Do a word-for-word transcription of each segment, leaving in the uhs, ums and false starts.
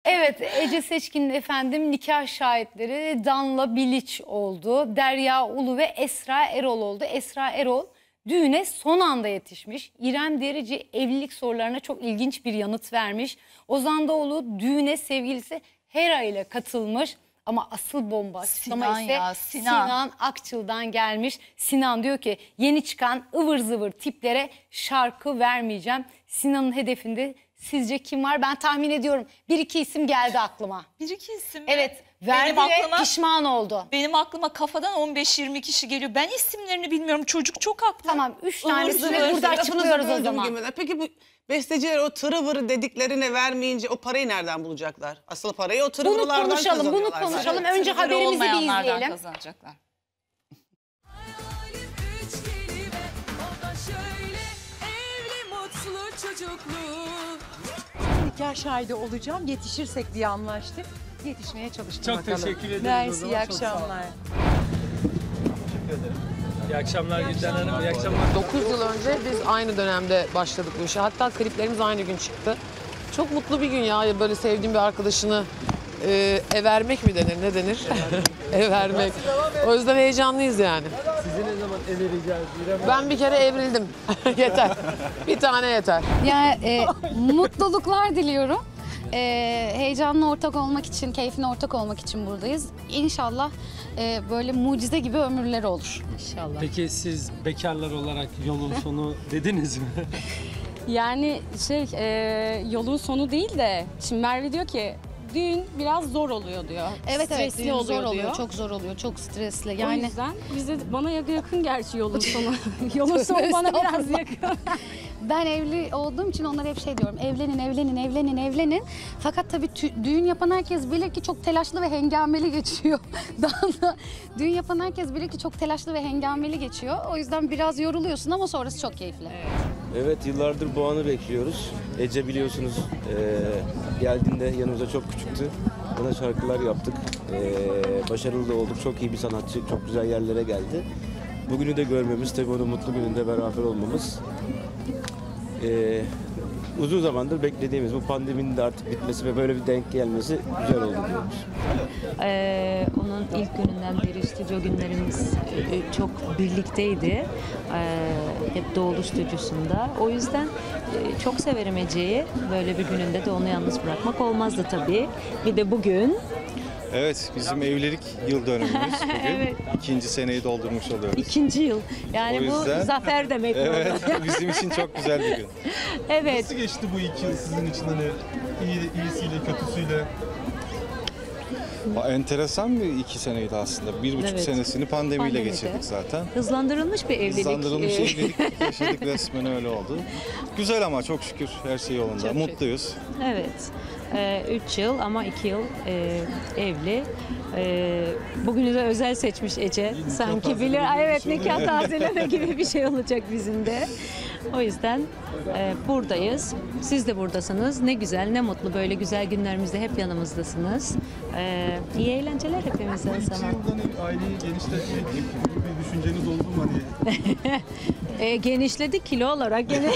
Evet, Ece Seçkin'in efendim nikah şahitleri Danla Bilic oldu. Derya Ulu ve Esra Erol oldu. Esra Erol düğüne son anda yetişmiş. İrem Derici evlilik sorularına çok ilginç bir yanıt vermiş. Ozan Doğulu düğüne sevgilisi Hera ile katılmış. Ama asıl bomba açıklama ise ya, Sinan. Sinan Akçıl'dan gelmiş. Sinan diyor ki yeni çıkan ıvır zıvır tiplere şarkı vermeyeceğim. Sinan'ın hedefinde sizce kim var? Ben tahmin ediyorum. Bir iki isim geldi aklıma. Bir iki isim mi? Evet, verdi benim ve aklıma, pişman oldu. Benim aklıma kafadan on beş yirmi kişi geliyor. Ben isimlerini bilmiyorum. Çocuk çok haklı. Tamam, üç Ivır tanesini zıvır. burada açıklıyoruz o Lafınızı zaman. böldüm gibi. Peki bu besteciler o tırı vırı dediklerine vermeyince o parayı nereden bulacaklar? Asıl parayı o tırı Bunu vırılardan konuşalım, bunu kazanıyorlar zaten. konuşalım. Önce Tırları haberimizi bir olmayanlardan izleyelim. kazanacaklar. Üç kelime, o da şöyle, evli mutlu çocuklu. Nikah şahidi olacağım. Yetişirsek diye anlaştık. Yetişmeye çalıştık Çok bakalım. teşekkür ederiz o Mersi, zaman, iyi çok sağ olun. akşamlar. İyi akşamlar Gülden Hanım, iyi akşamlar. dokuz yıl önce biz aynı dönemde başladık bu işe. Hatta kliplerimiz aynı gün çıktı. Çok mutlu bir gün ya, böyle sevdiğim bir arkadaşını e, evermek mi denir, ne denir? Evermek. O yüzden heyecanlıyız yani. Sizi ne zaman evereceğiz? İrem Ben bir kere evrildim. Yeter. Bir tane yeter. Yani e, mutluluklar diliyorum. E, heyecanla ortak olmak için, keyfine ortak olmak için buradayız. İnşallah e, böyle mucize gibi ömürleri olur. İnşallah. Peki siz bekarlar olarak yolun sonu dediniz mi? Yani şey e, yolun sonu değil de şimdi Merve diyor ki düğün biraz zor oluyor diyor. Evet evet, Stresli düğün zor oluyor oluyor, diyor. çok zor oluyor, çok stresli. O Yani yüzden bize bana yakın gerçi yolun sonu. Yolun sonu bana biraz yakın. ben evli olduğum için onlara hep şey diyorum. Evlenin, evlenin, evlenin, evlenin. Fakat tabii tü- düğün yapan herkes bilir ki çok telaşlı ve hengameli geçiyor. Daha da düğün yapan herkes bilir ki çok telaşlı ve hengameli geçiyor. O yüzden biraz yoruluyorsun ama sonrası çok keyifli. Evet, yıllardır bu anı bekliyoruz. Ece biliyorsunuz e, geldiğinde yanımıza çok küçüktü. Ona şarkılar yaptık. E, başarılı da olduk. Çok iyi bir sanatçı, çok güzel yerlere geldi. Bugünü de görmemiz, tabii onun mutlu gününde beraber olmamız. E, uzun zamandır beklediğimiz bu pandeminin de artık bitmesi ve böyle bir denk gelmesi güzel oldu diyoruz. Ee, onun ilk gününden beri stüdyo günlerimiz e, çok birlikteydi. Ee, hep Doğulu stüdyosunda. O yüzden e, çok severim Ece'yi. Böyle bir gününde de onu yalnız bırakmak olmazdı tabii. Bir de bugün. Evet, bizim evlilik yıl dönümümüz bugün. Evet. İkinci seneyi doldurmuş oluyoruz. İkinci yıl. Yani O yüzden- bu zafer demek. Evet, oldu. bizim için çok güzel bir gün. Evet. Nasıl geçti bu iki yıl sizin için, hani iyi, iyisiyle kötüsüyle? Enteresan bir iki seneydi aslında. Bir buçuk Evet. senesini pandemiyle Pandemide. geçirdik zaten. Hızlandırılmış bir evlilik. Hızlandırılmış Ee, evlilik yaşadık, resmen öyle oldu. Güzel ama çok şükür her şey yolunda. Çok Mutluyuz. Evet. Ee, üç yıl ama iki yıl e, evli. E, bugünü de özel seçmiş Ece. Sanki bilir. Ay, evet, nikah tazeleme gibi bir şey olacak bizim de. O yüzden e, buradayız. Siz de buradasınız. Ne güzel, ne mutlu. Böyle güzel günlerimizde hep yanımızdasınız. E, iyi eğlenceler hepimize o İki zaman. yıldan aileyi genişletmek gibi bir düşünceniz oldu mu hani? E, genişledik kilo olarak. Gene...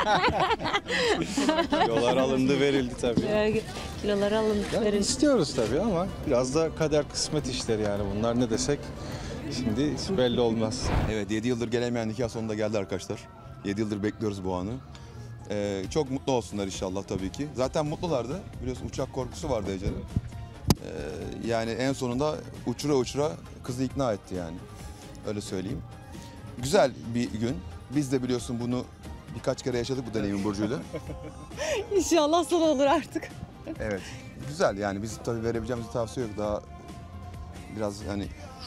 Kilolar alındı, verildi tabii. E, Kiloları alındı. Yani verildi. istiyoruz tabii ama biraz da kader kısmet işleri yani bunlar, ne desek şimdi hiç belli olmaz. Evet, yedi yıldır gelemeyen nikah sonunda geldi arkadaşlar. yedi yıldır bekliyoruz bu anı. Ee, çok mutlu olsunlar inşallah tabii ki. Zaten mutlulardı. Biliyorsun uçak korkusu vardı Ece'nin. Ee, yani en sonunda uçura uçura kızı ikna etti yani. Öyle söyleyeyim. Güzel bir gün. Biz de biliyorsun bunu birkaç kere yaşadık bu deneyimin Burcu'yla. İnşallah son olur artık. Evet. Güzel yani, biz tabii verebileceğimiz bir tavsiye yok. Daha biraz hani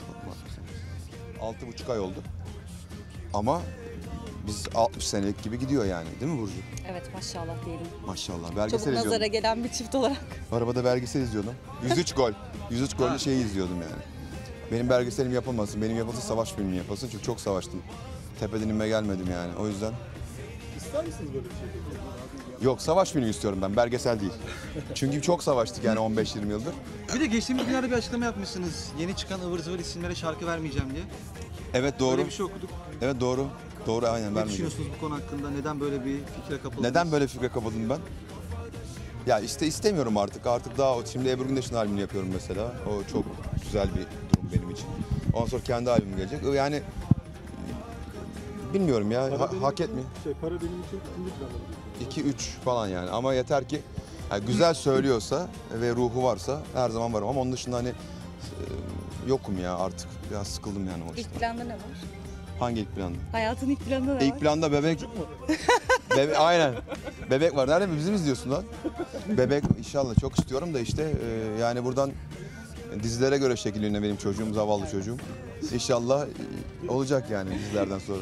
altı buçuk ay oldu. Ama biz altmış senelik gibi gidiyor yani, değil mi Burcu? Evet, maşallah diyelim. Maşallah. Belgesel Çabuk nazara izliyordum. gelen bir çift olarak. Arabada belgesel izliyordum. yüz üç gol. yüz üç golle şeyi izliyordum yani. Benim belgeselim yapılmasın, benim yapılsın savaş filmi yapılsın. Çünkü çok savaştım. Tepeden inme gelmedim yani. O yüzden. İster misiniz böyle bir şey? Yok, savaş filmi istiyorum ben, belgesel değil. Çünkü çok savaştık yani on beş yirmi yıldır. Bir de geçtiğimiz günlerde bir açıklama yapmışsınız. Yeni çıkan ıvır zıvır isimlere şarkı vermeyeceğim diye. Evet, doğru. Böyle bir şey okuduk. Evet, doğru. Doğru, aynen Ne vermeyeceğim. düşünüyorsunuz bu konu hakkında? Neden böyle bir fikre kapıldınız? Neden böyle fikre kapıldım ben? Ya işte istemiyorum artık. Artık daha o- şimdi Ebru Gündeş'in albümünü yapıyorum mesela. O çok güzel bir durum benim için. Ondan sonra kendi albümüm gelecek. Yani bilmiyorum ya Para ha- benim hak için- etmiyor. Şey, para benim için ikinci planda. iki üç falan yani ama yeter ki yani güzel söylüyorsa ve ruhu varsa her zaman varım ama onun dışında hani e, yokum ya artık biraz sıkıldım yani o İlk işten. planda ne var? Hangi ilk planda? Hayatın ilk planda ne var? İlk planda bebek. Bebe aynen. Bebek var. Nerede bizim izliyorsun lan? Bebek inşallah çok istiyorum da işte e, yani buradan dizilere göre şekilleniyor benim çocuğum, zavallı çocuğum. İnşallah e, olacak yani dizilerden sonra.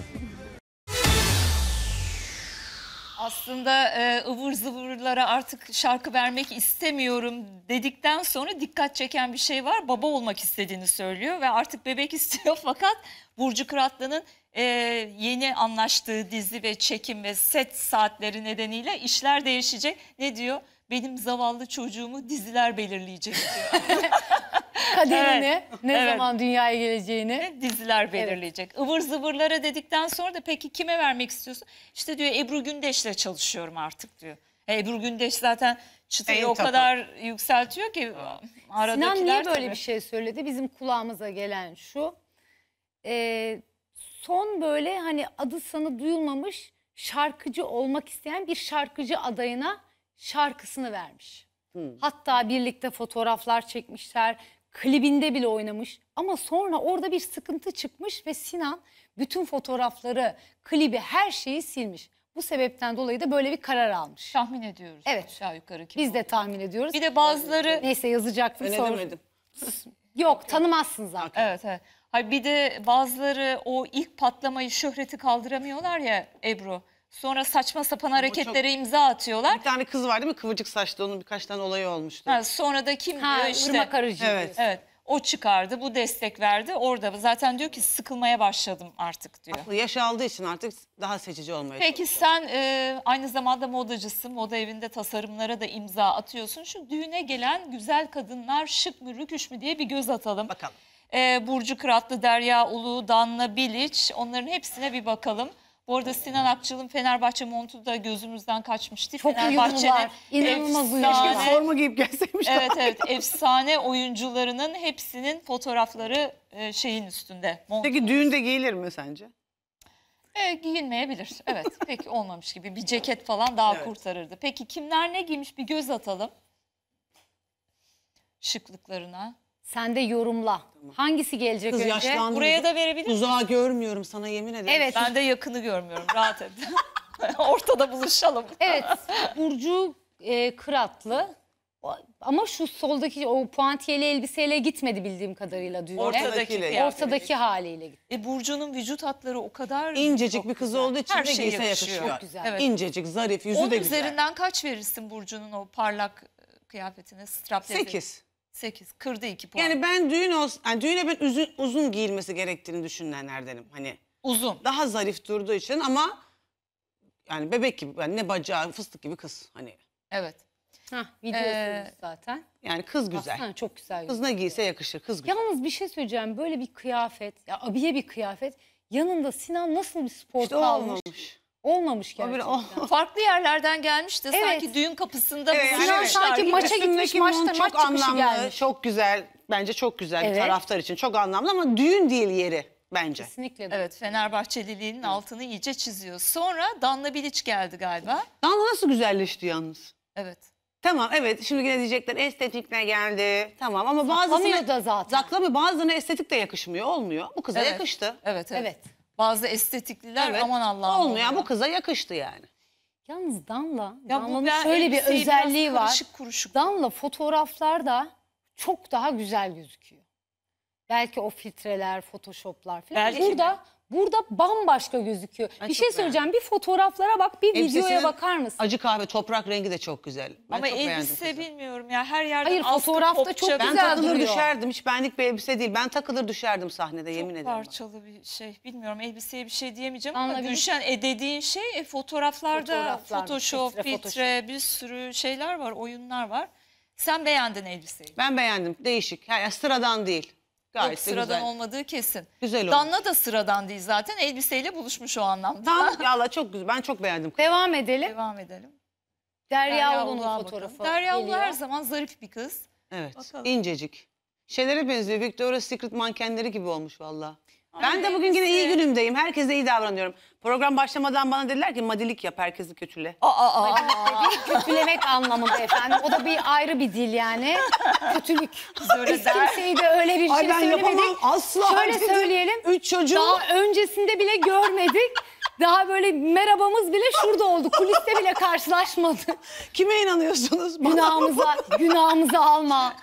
Aslında e, ıvır zıvırlara artık şarkı vermek istemiyorum dedikten sonra dikkat çeken bir şey var. Baba olmak istediğini söylüyor ve artık bebek istiyor fakat Burcu Kıratlı'nın e, yeni anlaştığı dizi ve çekim ve set saatleri nedeniyle işler değişecek. Ne diyor? Benim zavallı çocuğumu diziler belirleyecek diyor. Kaderini, Evet, ne evet. zaman dünyaya geleceğini. Diziler belirleyecek. Ivır zıvırlara dedikten sonra da peki kime vermek istiyorsun? İşte diyor Ebru Gündeş'le çalışıyorum artık diyor. E, Ebru Gündeş zaten çıtayı En o topu. kadar yükseltiyor ki aradakiler Sinan niye böyle tabii. bir şey söyledi? Bizim kulağımıza gelen şu. Ee, son böyle hani adı sanı duyulmamış şarkıcı olmak isteyen bir şarkıcı adayına şarkısını vermiş. Hatta birlikte fotoğraflar çekmişler. Klibinde bile oynamış. Ama sonra orada bir sıkıntı çıkmış ve Sinan bütün fotoğrafları, klibi, her şeyi silmiş. Bu sebepten dolayı da böyle bir karar almış. Tahmin ediyoruz. Evet. Aşağı yukarı kim Biz de tahmin ediyoruz. Bir de bazıları... Neyse yazacaktım Ben sonra. edemedim. Yok, tanımazsın zaten. Evet, evet. Hayır, bir de bazıları o ilk patlamayı, şöhreti kaldıramıyorlar ya Ebru. Sonra saçma sapan hareketlere imza atıyorlar. Bir tane kız var değil mi? Kıvırcık saçlı, onun birkaç tane olayı olmuştu. Ha, sonra da kim Ha, diyor işte. Irmak Arıcı Evet. diyorsun. Evet. O çıkardı, bu destek verdi. Orada zaten diyor ki sıkılmaya başladım artık diyor. Yaş aldığı için artık daha seçici olmaya Peki sen e, aynı zamanda modacısın. Moda evinde tasarımlara da imza atıyorsun. Şu düğüne gelen güzel kadınlar şık mı rüküş mü diye bir göz atalım. Bakalım. E, Burcu Kıratlı, Derya Ulu, Danla Bilic, onların hepsine bir bakalım. Bu arada Sinan Akçıl'ın Fenerbahçe montu da gözümüzden kaçmıştı. Çok Fenerbahçe'nin uyumlular. İnanılmaz efsane- uyumlular. Forma giyip gelseymiş. Evet evet, efsane oyuncularının hepsinin fotoğrafları e, şeyin üstünde. Mont- Peki düğünde giyilir mi sence? E, giyinmeyebilir. Evet, pek olmamış gibi. Bir ceket falan daha Evet. kurtarırdı. Peki kimler ne giymiş bir göz atalım. Şıklıklarına. Sen de yorumla. Hangisi gelecek Kız önce? yaşlandı. Buraya da verebilir misin? Uzağı görmüyorum sana yemin ederim. Evet. Ben de yakını görmüyorum. Rahat et. Ortada buluşalım. Evet, Burcu e, Kıratlı. O- Ama şu soldaki o puantiyeli elbiseyle gitmedi bildiğim kadarıyla düğüne. Ortadaki kıyafet. Ortadaki haliyle gitti. E, Burcu'nun vücut hatları o kadar İncecik çok bir kız güzel. olduğu için Her de şey giyse yakışıyor. yakışıyor. Çok güzel. Evet. İncecik, zarif, yüzü Onun de güzel. üzerinden kaç verirsin Burcu'nun o parlak e, kıyafetine? Strapledi. Sekiz. sekiz. Kırdı iki puan. Yani ben düğün olsun, yani düğüne ben uzun, uzun giyilmesi gerektiğini düşünenlerdenim. Hani uzun. daha zarif durduğu için ama yani bebek gibi, yani ne bacağı, fıstık gibi kız. Hani Evet. Hah, videosu Ee, zaten. yani kız güzel. Baksana, çok güzel. Kız ne giyse yakışır, kız güzel. Yalnız bir şey söyleyeceğim. Böyle bir kıyafet, ya abiye bir kıyafet. Yanında Sinan nasıl bir spor İşte kalmış? olmamış. Olmamış O bir- gerçekten. o- Farklı yerlerden gelmiş de Evet. sanki düğün kapısında Evet, buluşmuşlar yani sanki gibi. maça gitmiş, Üstündeki maçta mont maç çok çıkışı anlamlı, gelmiş. çok güzel. Bence çok güzel Evet. bir taraftar için çok anlamlı ama düğün değil yeri bence. Kesinlikle. Evet, Fenerbahçeliliğinin altını iyice çiziyor. Sonra Danla Bilic geldi galiba. Danla nasıl güzelleşti yalnız. Evet. Tamam evet şimdi yine diyecekler estetikle geldi. Tamam ama Saklamıyor bazısına da zaten. saklamıyor, bazılarına estetik de yakışmıyor. Olmuyor. Bu kıza Evet. yakıştı. Evet, evet. Evet. Bazı estetikliler Evet. aman Allah'ım Olmuyor. Bu kıza yakıştı yani. Yalnız Danla, Ya bu Danla'nın ben şöyle bir elbiseyi özelliği biraz var. karışık kuruşuk. Danla fotoğraflarda çok daha güzel gözüküyor. Belki o filtreler, photoshoplar falan. Belki burada burada bambaşka gözüküyor. Ben bir çok şey söyleyeceğim. Bir fotoğraflara bak, bir videoya Elbisesinin bakar mısın? Acı kahve toprak rengi de çok güzel. Ben Ama çok beğendim elbise kızı. bilmiyorum ya, her yerden Hayır, askı, fotoğrafta kopça, çok Ben güzel takılır duruyor. düşerdim. Hiç benlik bir elbise değil. Ben takılır düşerdim sahnede yemin çok ederim. bak. parçalı bir şey. Bilmiyorum, elbiseye bir şey diyemeyeceğim Danla ama Bilic- Gülşen e dediğin şey e, fotoğraflarda Fotoğraflar, Photoshop, filtre, filtre, bir sürü şeyler var, oyunlar var. Sen beğendin elbiseyi. Ben beğendim. Değişik. Yani sıradan değil. Gayet Yok, de sıradan güzel. olmadığı kesin. Güzel olmuş. Danla da sıradan değil zaten, elbiseyle buluşmuş o anlamda. Tam yalla çok güzel. Ben çok beğendim. Devam edelim. Devam edelim. Derya Ulu'nun Ulu'ya fotoğrafı bakalım. Derya Ulu geliyor. her zaman zarif bir kız. Evet. Bakalım. İncecik. Şeylere benziyor. Victoria's Secret mankenleri gibi olmuş valla. Ben de Ay, bugün yine iyi neyse. günümdeyim. Herkese iyi davranıyorum. Program başlamadan bana dediler ki madilik yap, herkesi kötüle. Aa, aa, aa. Dediği kötülemek anlamında efendim. O da bir ayrı bir dil yani. Kötülük. Öyle Biz der. kimseyi de öyle bir Ay şey ben söylemedik. yapamam asla. Şöyle dedim. söyleyelim. Üç çocuğu. Daha öncesinde bile görmedik. Daha böyle merhabamız bile şurada oldu. Kuliste bile karşılaşmadık. Kime inanıyorsunuz? Bana Günahımıza, günahımıza alma.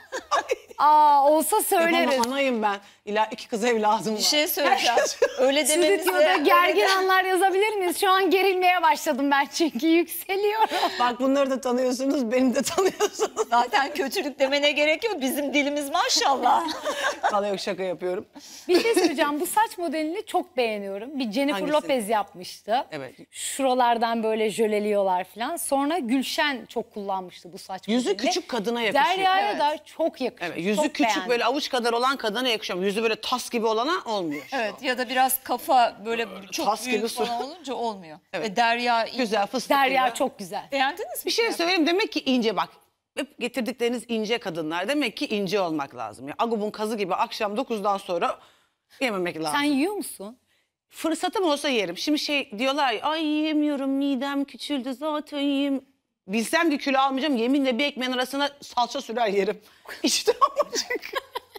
Aa, olsa söyleriz. Yapamam, anayım ben. İlla iki kız evladım var. Bir şey söyleyeceğim. Öyle dememize... Stüdyoda gergin anlar yazabilir miyiz? Şu an gerilmeye başladım ben çünkü yükseliyorum. Bak bunları da tanıyorsunuz, beni de tanıyorsunuz. Zaten kötülük demene gerek yok. Bizim dilimiz maşallah. Vallahi yok, şaka yapıyorum. Bir şey söyleyeceğim. Bu saç modelini çok beğeniyorum. Bir Jennifer Hangisi? Lopez yapmıştı. Evet. Şuralardan böyle jöleliyorlar falan. Sonra Gülşen çok kullanmıştı bu saç Yüzü modelini. küçük kadına yakışıyor. Derya'ya Evet. da çok yakışıyor. Evet, yüzü çok küçük beğendim. böyle avuç kadar olan kadına yakışıyor. Yüzü böyle tas gibi olana olmuyor. Evet, ya da biraz kafa böyle çok Tas gibi büyük sur- falan olunca olmuyor. Evet. Ve Derya Güzel, fıstık Derya gibi. çok güzel. beğendiniz mi? Bir şey söyleyeyim, demek ki ince bak. Hep getirdikleriniz ince kadınlar. Demek ki ince olmak lazım. Ya, Agub'un kazı gibi akşam dokuzdan sonra yememek lazım. Sen yiyor musun? Fırsatım olsa yerim. Şimdi şey diyorlar ya, ay yiyemiyorum, midem küçüldü zaten yiyeyim. Bilsem ki kilo almayacağım, yeminle bir ekmeğin arasına salça sürer yerim. İşte amacık.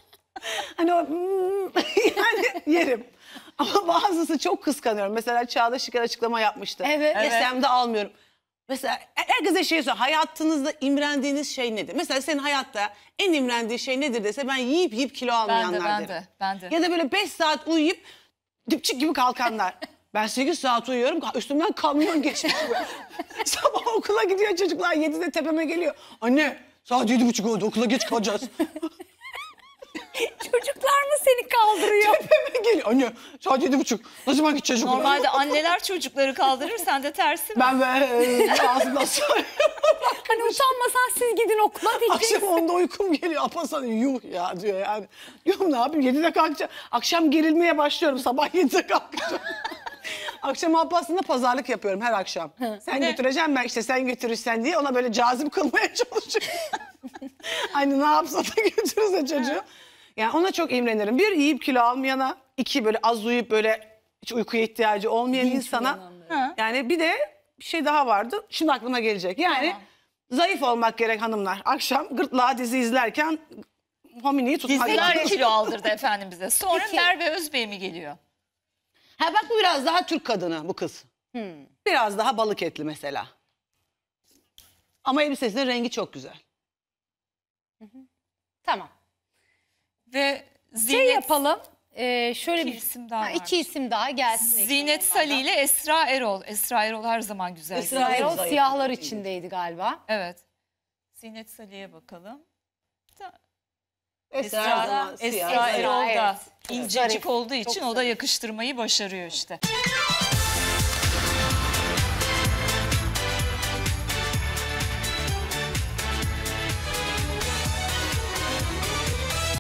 Hani o hmm, yani yerim. Ama bazısı çok kıskanıyorum. Mesela Çağla Şikel açıklama yapmıştı. Evet. Yesem de almıyorum. Mesela herkese şey soruyor. Hayatınızda imrendiğiniz şey nedir? Mesela senin hayatta en imrendiği şey nedir dese ben yiyip yiyip kilo Ben almayanlar de, ben derim. de, ben de. Ya da böyle beş saat uyuyup dipçik gibi kalkanlar. Ben sekiz saat uyuyorum, üstümden kamyon geçmiş. Sabah okula gidiyor çocuklar, yedide tepeme geliyor. Anne saat yedi buçuk oldu, okula geç kalacağız. Çocuklar mı seni kaldırıyor? Tepeme geliyor. Anne saat yedi buçuk, ne zaman gideceğiz okula? Normalde anneler çocukları kaldırır, sen de tersi mi? Ben böyle ağzımdan sarıyorum. Hani utanmasan siz gidin okula diyeceksin. Akşam onda uykum geliyor. Apasan yuh ya diyor yani. Diyorum ne yapayım, yedide kalkacağım. Akşam gerilmeye başlıyorum, sabah yedide kalkacağım. Akşam Abbas'ında pazarlık yapıyorum her akşam. Sen götüreceğim, ben işte sen götürürsen diye ona böyle cazip kılmaya çalışıyorum. Hani ne yapsa da götürürse çocuğu. Yani ona çok imrenirim. Bir, yiyip kilo almayana. İki, böyle az uyuyup böyle hiç uykuya ihtiyacı olmayan Dinç insana. uyananlara. Yani bir de bir şey daha vardı. Şimdi aklıma gelecek. Yani Tamam. zayıf olmak gerek hanımlar. Akşam gırtlağa dizi izlerken hominiyi tutmak Diziler lazım. kilo aldırdı efendim bize. Sonra Peki. Merve Özbey mi geliyor? Ha bak, bu biraz daha Türk kadını bu kız. Hmm. Biraz daha balık etli mesela. Ama elbisesinin rengi çok güzel. Tamam. Ve Şey Zinet, yapalım. Ee, şöyle İki bir isim daha Ha, varmış. iki isim daha gelsin. Zinet Salih ile Esra Erol. Esra Erol her zaman güzel. Esra Esra Erol Erol zayıf. siyahlar içindeydi galiba. Evet. Zinet Salih'e bakalım. Esra, Esra, her zaman siyah. Esra Esra, Erol da evet. incecik Zarif, olduğu çok için o da yakıştırmayı başarıyor işte.